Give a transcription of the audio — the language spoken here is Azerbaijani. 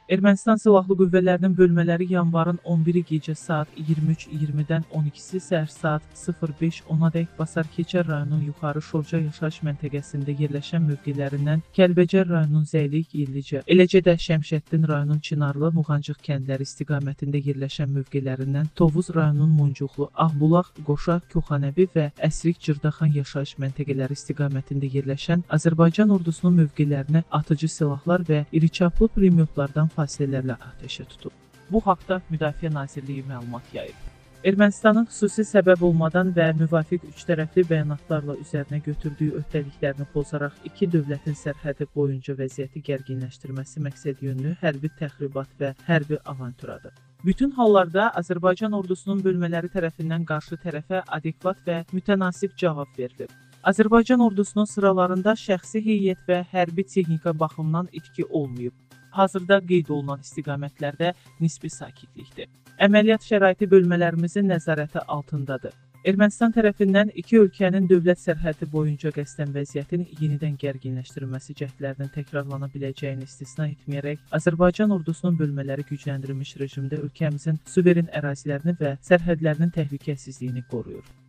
Ermənistan Silahlı Qüvvələrinin bölmələri yanvarın 11-i gecə saat 23:20-dən 12-si səhər saat 05:10-adək Basarkeçər rayonunun Yuxarı Şorca yaşayış məntəqəsində yerləşən mövqelərindən Kəlbəcər rayonunun Zəylik, Yellicə, eləcə də Şəmşəddin rayonunun Çınarlı, Muğancıq kəndləri istiqamətində yerləşən mövqelərindən Tovuz rayonunun Muncuqlu, Ağbulaq, Qoşa, Koxanəbi və Əsrik Cırdaxan yaşayış məntəqələri istiqamətində yerləşən Azərbaycan ordusunun mövqelərinə atıcı silahlar və iriçaplı pulemyotlardan fasilələrlə atəşə tutub. Bu haqda Müdafiə Nazirliyi məlumat yayıb. Ermənistanın xüsusi səbəb olmadan və müvafiq üçtərəfli bəyanatlarla üzərinə götürdüyü öhdəliklərini pozaraq iki dövlətin sərhədi boyunca vəziyyəti gərginləşdirməsi məqsədyönlü hərbi təxribat və hərbi avantüradır. Bütün hallarda Azərbaycan ordusunun bölmələri tərəfindən qarşı tərəfə adekvat və mütənasib cavab verilib. Azərbaycan ordusunun sıralarında şəxsi heyət və hərbi texnika baxımından itki olmayıb. Hazırda qeyd olunan istiqamətlərdə nisbi sakitlikdir. Əməliyyat şəraiti bölmələrimizin nəzarəti altındadır. Ermənistan tərəfindən iki ölkənin dövlət sərhədi boyunca qəsdən vəziyyətin yenidən gərginləşdirilməsi cəhdlərinin təkrarlana biləcəyini istisna etməyərək, Azərbaycan ordusunun bölmələri gücləndirilmiş rejimdə ölkəmizin suveren ərazilərini və sərhədlərinin təhlükəsizliyini qoruyur.